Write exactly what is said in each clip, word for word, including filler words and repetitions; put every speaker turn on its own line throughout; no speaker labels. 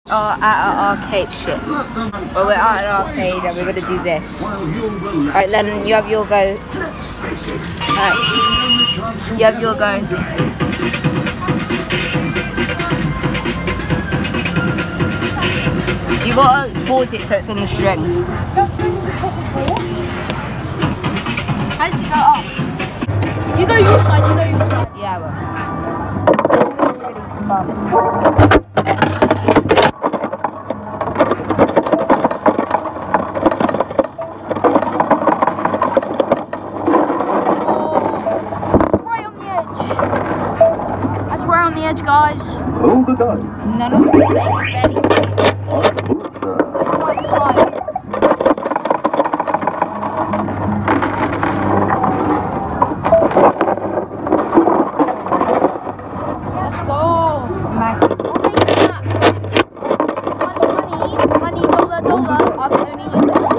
are at our arcade shit. Well, we're at an arcade and we're gonna do this. Alright, Lennon, you have your go. Alright. You have your go. You gotta pause it so it's on the string. How does it go up?
You go your side, you go your side.
Yeah, I will.
Edge, guys.
Hold the gun.
No, no, they can barely see.
On the booster.
Let's go.
Max.
Money, money, money, dollar, dollar.
I've only used it.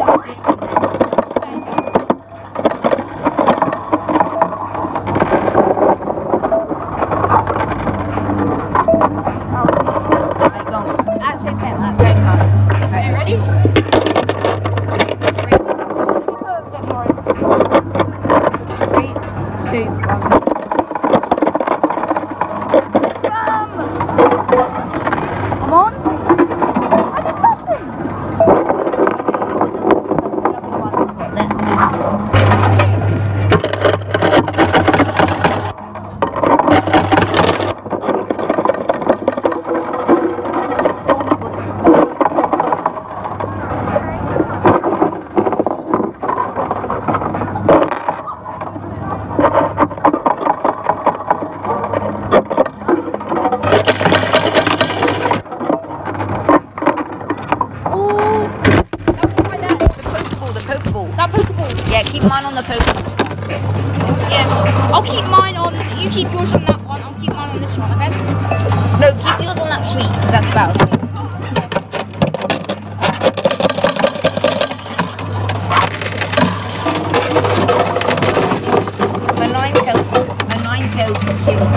Yeah, keep mine on the Pokemon stuff.
Yeah, I'll keep mine on. You keep yours on that one. I'll keep mine on this one, okay?
No, keep yours on that sweet, because that's Battlefield. My Ninetales, my Ninetales is shitty.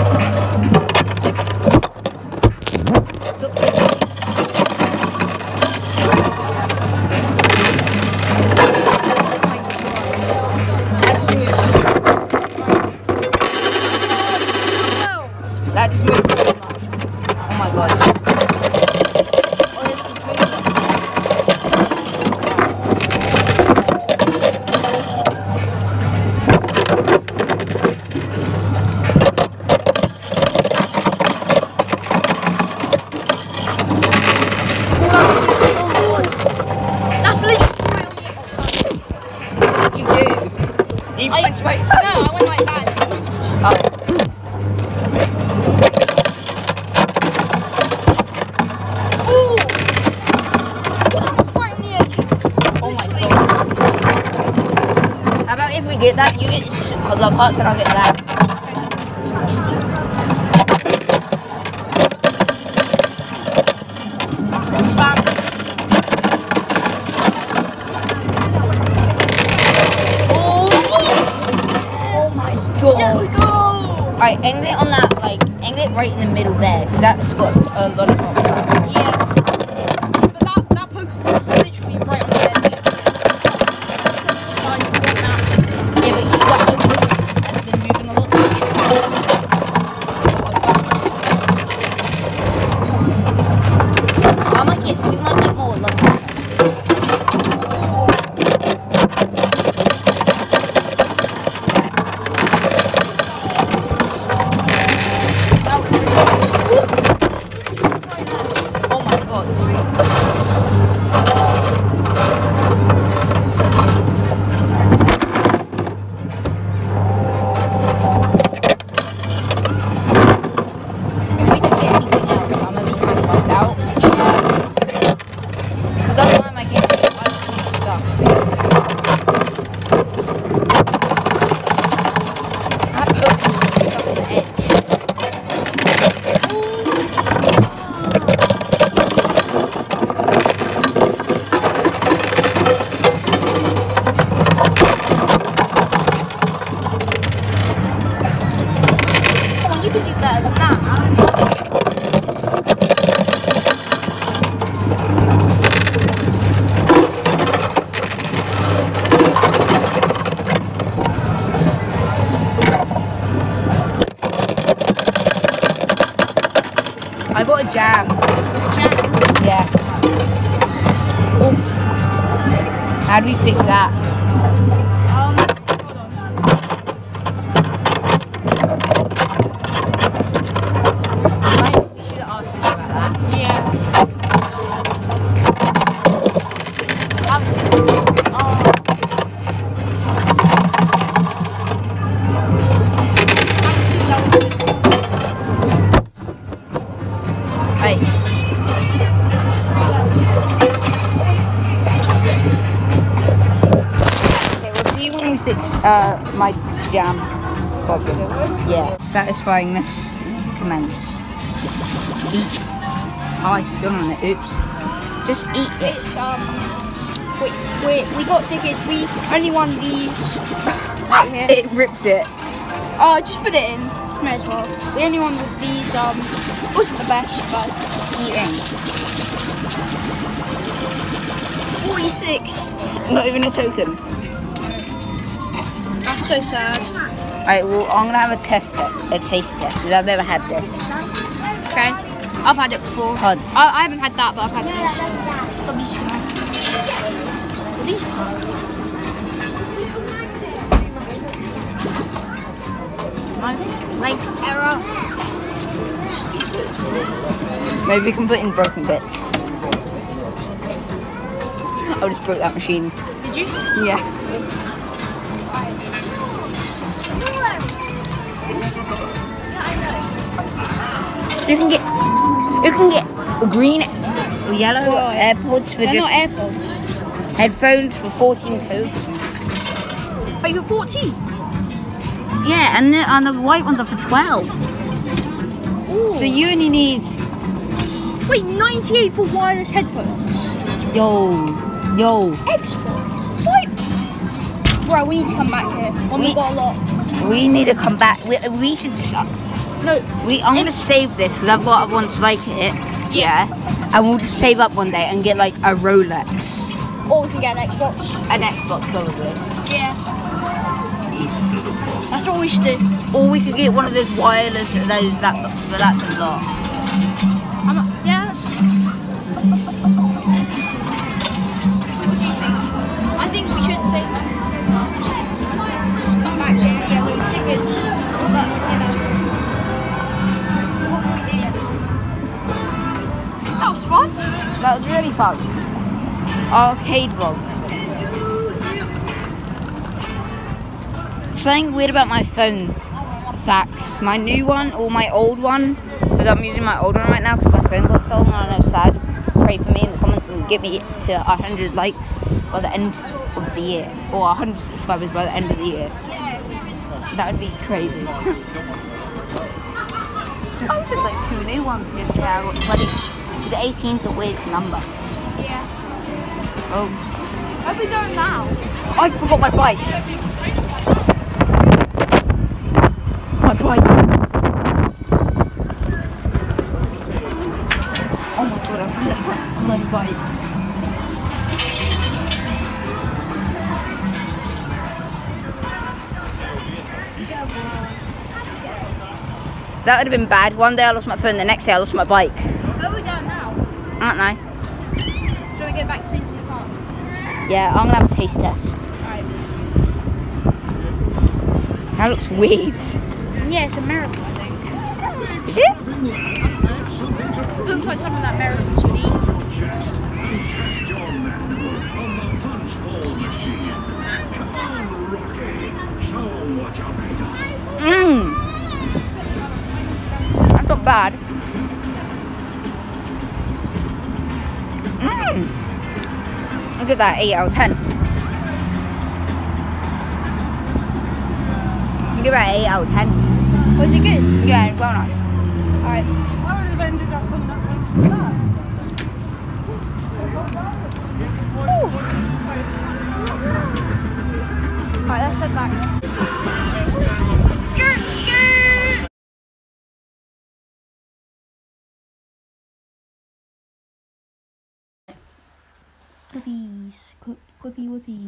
That just moves so much. Oh my god.
That's literally
You do. You
I,
punch my
no, I went like that.
Oh. If we get that, you get the parts and I'll get that.
Spam. Oh,
oh my god.
Let's go.
Alright, angle it on that, like, angle it right in the middle there, because that's got a lot of power.
Yeah. But that, that Pokemon's literally right on the edge.
How do we fix that?
Um, hold on.
Like, we should have asked him about that.
Yeah. Um, oh.
Right. Okay, we'll see when we fix uh, my jam problem. Yeah. Satisfyingness commence. Eat. Oh, I still on it. Oops. Just eat it.
It's, um, wait, wait, we got tickets. We only won these right here.
It rips it.
Oh, just put it in. May as well. We only won with these, um, wasn't the best, but
Eating.
forty-six.
Not even a token.
That's so sad.
Alright, well, I'm gonna have a test, a taste test, because I've never had this.
Okay. I've had it before.
Pods.
I, I haven't had that, but I've had this. Probably just gonna- What are these like error.
Maybe we can put in broken bits. I just broke that machine.
Did you?
Yeah. You can get, you can get green, yellow
What?
AirPods for
They're
just
not AirPods.
headphones for fourteen two.
But you're fourteen.
Yeah, and the and the white ones are for twelve.
Ooh.
So you only need,
Wait, ninety-eight for wireless headphones.
yo, yo.
Xbox. What? Bro, we need to come back here. When we,
We-
got a lot.
We need to come back. We, we should. s-
No.
We, I'm gonna save this because I've got other ones like it. Yeah. And we'll just save up one day and get like a Rolex,
Or we can get an Xbox.
an Xbox probably,
Yeah. That's what we should do.
or we could get one of those wireless those that but that's a lot.
I'm a, yes. What do you think? I think we should save them. Just come back here. Yeah, with tickets. But, you know. What we did. That was fun.
That was really fun. Arcade vlog. Something weird about my phone facts. My new one or my old one, because I'm using my old one right now because my phone got stolen and I'm sad. Pray for me in the comments and get me to one hundred likes by the end of the year, or one hundred subscribers by the end of the year. That would be crazy. Oh, there's like two new ones just now. Bloody, the eighteen's a weird number.
Yeah.
Oh,
Where are we going now?
I forgot my bike. My bike. Oh my god, I forgot my bike. That would have been bad. One day I lost my phone, the next day I lost my bike.
Where are we going now?
Aren't I?
Shall we get back to Sainsbury's Park?
Yeah, I'm gonna have a taste test.
Alright.
That looks weird.
Yeah, it's American, I think.
Is it?
It looks like something that Americans would eat.
Mmm. That's not bad. Mmm. I'll give that eight out of ten. I'll give that eight out of ten.
Was it good?
Yeah, it's well nice.
Alright. Alright, let's head back. Skirt, skirt! Quippies. Quip, quippy whippy.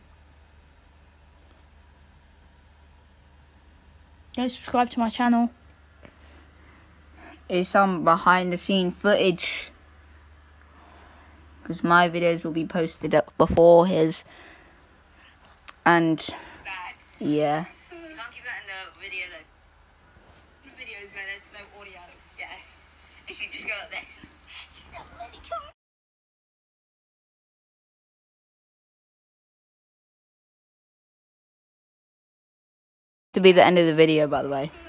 Go subscribe to my channel.
It's some behind the scene footage. because my videos will be posted up before his. And yeah.
You can't keep that in the video though. Videos where there's no audio. Yeah. You should just go like this.
To be the end of the video, by the way.